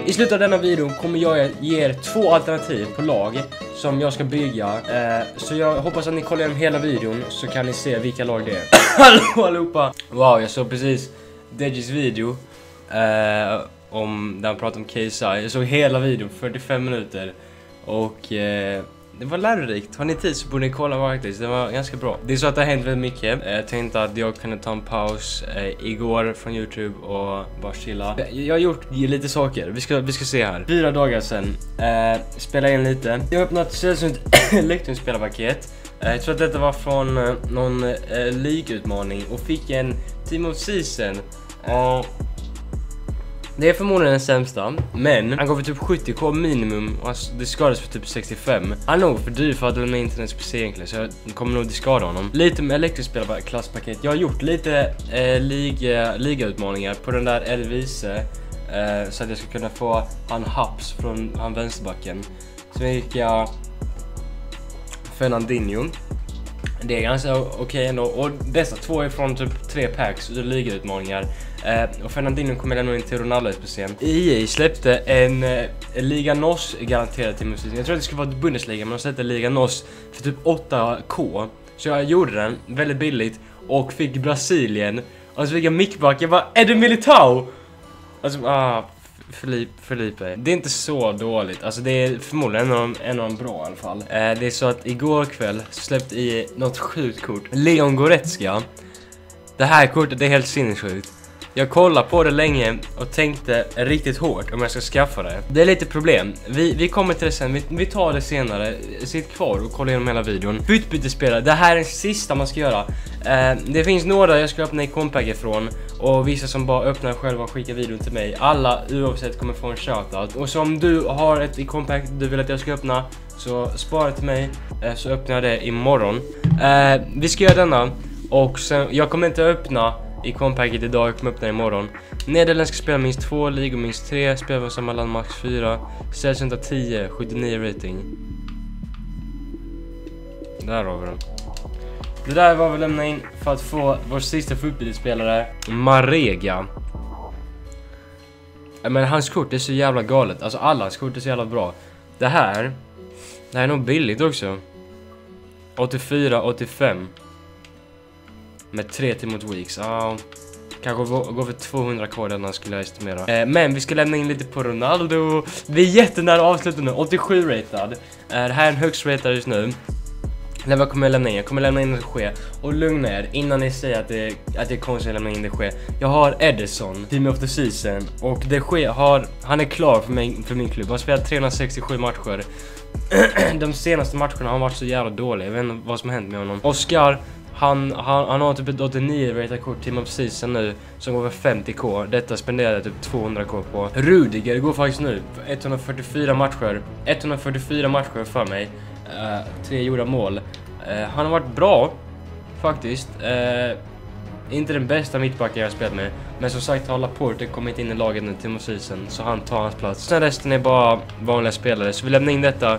I slutet av denna video kommer jag ge er 2 alternativ på lag som jag ska bygga. Så jag hoppas att ni kollar igenom hela videon så kan ni se vilka lag det är. Hallå allihopa! Wow, jag såg precis Dejis video där han pratade om KSI. Jag såg hela videon, 45 minuter. Och det var lärorikt. Har ni tid så borde ni kolla faktiskt. Det var ganska bra. Det är så att det har hänt väldigt mycket. Jag tänkte att jag kunde ta en paus igår från YouTube och bara chilla. Jag har gjort lite saker. Vi ska se här. 4 dagar sedan spela in lite. Jag har öppnat sällsynt lektionsspelarpaket. Jag tror att detta var från någon ligutmaning och fick en Team of Season. Det är förmodligen den sämsta, men han går för typ 70k minimum och det skadades för typ 65. Han är nog för dyr för att lämna internet på egentligen, så jag kommer nog diskada honom. Lite med elektrisk-spelare-klasspaket. Jag har gjort lite ligautmaningar på den där Elvise så att jag ska kunna få han Haps från han vänsterbacken. Så gick jag Fernandinho. Det är ganska okej ändå. Och dessa 2 är från typ 3 packs och ligautmaningar. Och Fernandinho kommer lämna in till Ronaldo på scen. EA släppte en Liga NOS garanterad till musiken. Jag tror att det skulle vara ett Bundesliga, men de släppte Liga NOS för typ 8k. Så jag gjorde den väldigt billigt och fick Brasilien. Och så fick jag mickback. Jag bara, är det Militao? Alltså, Felipe. Det är inte så dåligt. Alltså det är förmodligen en av de bra i alla fall. Det är så att igår kväll släppte i något sjukt kort. Leon Goretzka. Det här kortet är helt sinnessjukt. Jag kollade på det länge och tänkte riktigt hårt om jag ska skaffa det. Det är lite problem. Vi kommer till det sen. Vi tar det senare. Sitt kvar och kolla igenom hela videon. Utbytesspelare. Det här är den sista man ska göra. Det finns några jag ska öppna ikonpack ifrån. Och vissa som bara öppnar själva och skickar videon till mig. Alla oavsett kommer få en shoutout. Och så om du har ett ikonpack du vill att jag ska öppna, så spara till mig. Så öppnar jag det imorgon. Vi ska göra denna. Och sen, jag kommer inte öppna ikonpacket idag, jag kommer öppna imorgon. Nederländerna ska spela minst 2, ligor minst 3, spelar från samma land max 4, sällsynta 10, 79 rating. Där har vi den. Det där var vi lämna in för att få vår sista fotbollsspelare, Marega. Men hans kort är så jävla galet. Alltså alla hans kort är så jävla bra. Det här är nog billigt också. 84, 85. Med 3 till mot weeks. Kanske gå för 200 kvar denna skulle jag estimera. Men vi ska lämna in lite på Ronaldo. Vi är jättenära avslutet nu. 87 ratad. Det här är en högst ratad just nu. Vad kommer jag lämna in? Jag kommer lämna in det ske. Och lugna er innan ni säger att det är konstigt att lämna in det ske. Jag har Edison, Team of the Season. Och det ske han är klar för min klubb. Han har spelat 367 matcher. De senaste matcherna har han varit så jävla dålig. Jag vet inte vad som har hänt med honom. Oscar, han har typ ett 89 rated kort Team of Season nu som går för 50k. Detta spenderar jag typ 200k på. Rudiger går faktiskt nu för 144 matcher. 144 matcher för mig. 3 gjorda mål. Han har varit bra faktiskt. Inte den bästa mittbacken jag har spelat med. Men som sagt har Laporte kommit in i laget nu Team of Season, så han tar hans plats. Sen resten är bara vanliga spelare. Så vi lämnar in detta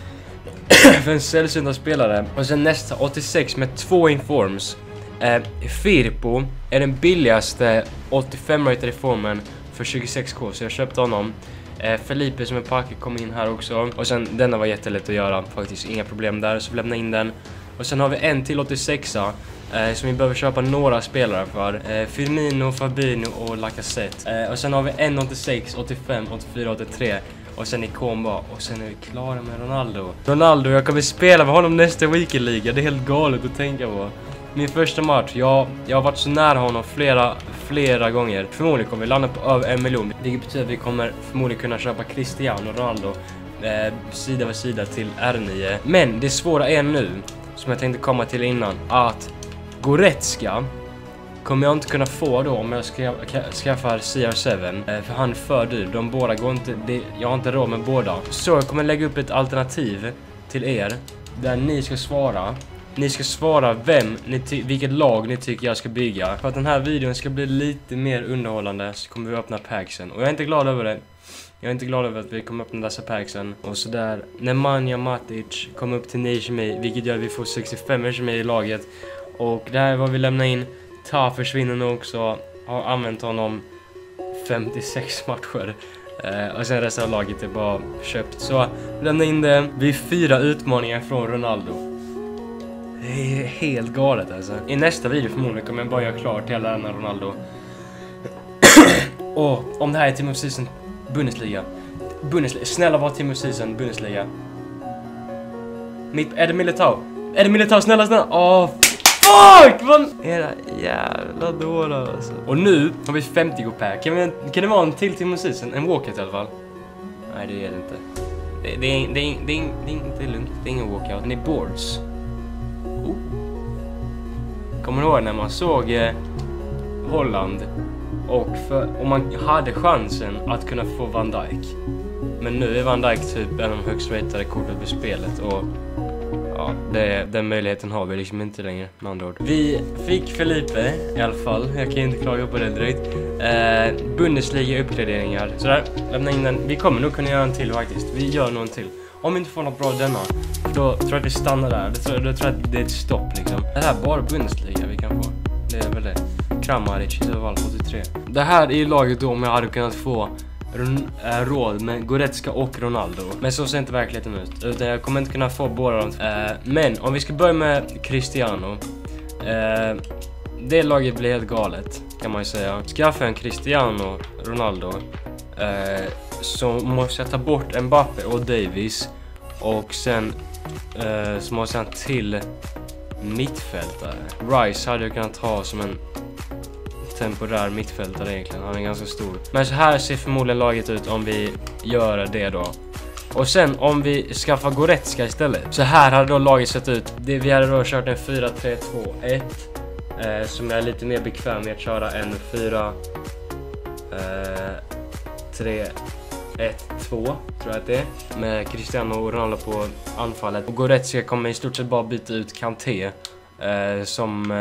för en sällsynta spelare. Och sen nästa 86 med 2 informs. Firpo är den billigaste 85 rated i formen för 26k, så jag köpte honom. Felipe som är packet kom in här också. Och sen denna var jättelätt att göra faktiskt, inga problem där, så vi lämnar in den. Och sen har vi en till 86a som vi behöver köpa några spelare för. Firmino, Fabinho och Lacazette. Och sen har vi en 86, 85, 84, 83. Och sen ikon bara. Och sen är vi klara med Ronaldo, jag kommer spela med honom nästa weekendliga. Det är helt galet att tänka på. Min första match, jag har varit så nära honom flera gånger. Förmodligen kommer vi landa på över 1 miljon. Det betyder att vi kommer förmodligen kunna köpa Cristiano Ronaldo sida vid sida till R9. Men det svåra är nu, som jag tänkte komma till innan, att Goretzka kommer jag inte kunna få då om jag skaffar CR7, för han är för dyr. De båda går inte, jag har inte råd med båda. Så jag kommer lägga upp ett alternativ till er där ni ska svara. Ni ska svara vilket lag ni tycker jag ska bygga. För att den här videon ska bli lite mer underhållande så kommer vi öppna packsen. Och jag är inte glad över det. Jag är inte glad över att vi kommer öppna dessa packsen. Och sådär, Nemanja Matic kom upp till 9 kemi, vilket gör att vi får 65 kemi i laget. Och det här är vad vi lämnar in. Ta försvinner nu också. Har använt honom 56 matcher. Och sen resten av laget är bara köpt. Så lämna in det. Vi är 4 utmaningar från Ronaldo. Det är helt galet alltså. I nästa video förmodligen kommer jag bara göra klart hela denna Ronaldo. Och om det här är Team of Season Bundesliga. Snälla var Team of Season Bundesliga. Är det Militao? Är det Militao? Snälla. Fuck! Vad era jävla dårar alltså. Och nu har vi 50 go-pair. Kan det vara en till Team of Season? En walkout i alla fall. Nej, det är det inte. Det är inte lugnt. Det är ingen walkout. Det är boards. Kommer du ihåg när man såg Holland och man hade chansen att kunna få Van Dijk. Men nu är Van Dijk typ en av de högst ratade korten på spelet och ja, den möjligheten har vi liksom inte längre med andra ord. Vi fick Felipe i alla fall. Jag kan inte klaga på det direkt. Bundesliga uppgraderingar. Sådär, lämna in den. Vi kommer nog kunna göra en till faktiskt. Vi gör någon till. Om vi inte får något bra denna, då tror jag att vi stannar där. Då tror jag att det är ett stopp liksom. Det här är bara Bundesliga vi kan få. Det är väl det. Kramaric i så fall 83. Det här är ju laget då om jag hade kunnat få råd med Goretzka och Ronaldo. Men så ser inte verkligheten ut. Utan jag kommer inte kunna få båda dem. Men om vi ska börja med Cristiano. Det laget blir helt galet kan man ju säga. Skaffa en Cristiano Ronaldo. Så måste jag ta bort Mbappe och Davies. Och sen så måste jag till mittfältare. Rice hade jag kunnat ha som en temporär mittfältare egentligen. Han är ganska stor. Men så här ser förmodligen laget ut om vi gör det då. Och sen om vi skaffar Goretzka istället. Så här hade då laget sett ut. Vi hade då kört en 4-3-2-1. Som jag är lite mer bekväm med att köra en 4-3-1-2 tror jag att det är. Med Cristiano och Ronaldo på anfallet. Och Goretzka kommer i stort sett bara byta ut Kanté som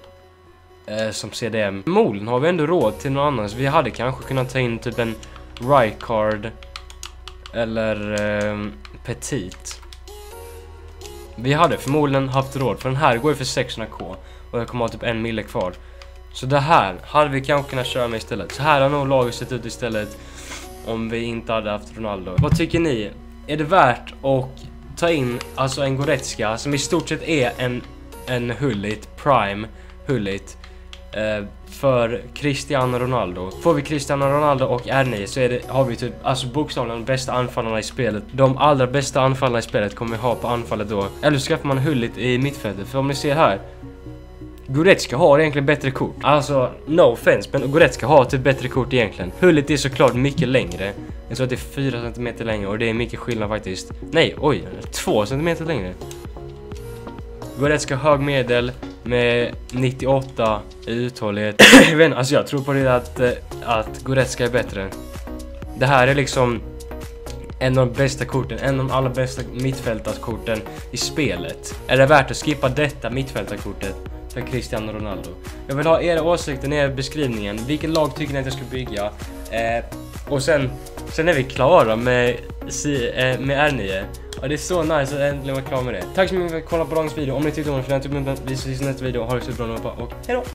CDM. Förmodligen har vi ändå råd till någon annan. Så vi hade kanske kunnat ta in typ en Rijkaard eller Petit. Vi hade förmodligen haft råd. För den här går ju för 600k. Och jag kommer ha typ 1 mille kvar. Så det här hade vi kanske kunnat köra med istället. Så här har nog laget sett ut istället. Om vi inte hade haft Ronaldo. Vad tycker ni? Är det värt att ta in alltså en Goretzka som i stort sett är en Hullit, Prime Hullit för Cristiano Ronaldo? Får vi Cristiano Ronaldo och R9 så har vi typ alltså bokstavligen de bästa anfallarna i spelet. De allra bästa anfallarna i spelet kommer vi ha på anfallet då. Eller så skaffar man Hullit i mittfältet. För om ni ser här, Goretzka har egentligen bättre kort. Alltså, no offense, men Goretzka har typ bättre kort egentligen. Hullet är såklart mycket längre. Jag tror att det är 4 cm längre och det är mycket skillnad faktiskt. Nej, oj, 2 cm längre. Goretzka hög medel med 98 i uthållighet. Jag vet inte, alltså jag tror på det att Goretzka är bättre. Det här är liksom en av de bästa korten, en av de allra bästa mittfältarkorten i spelet. Är det värt att skippa detta mittfältarkortet för Cristiano Ronaldo? Jag vill ha era åsikter i beskrivningen. Vilket lag tycker ni att jag ska bygga? Och sen är vi klara med R9. Och det är så nice att äntligen vara klar med det. Tack så mycket för att kolla på dagens video. Om ni tyckte om den, vi ses i nästa video. Ha det så bra och hejdå!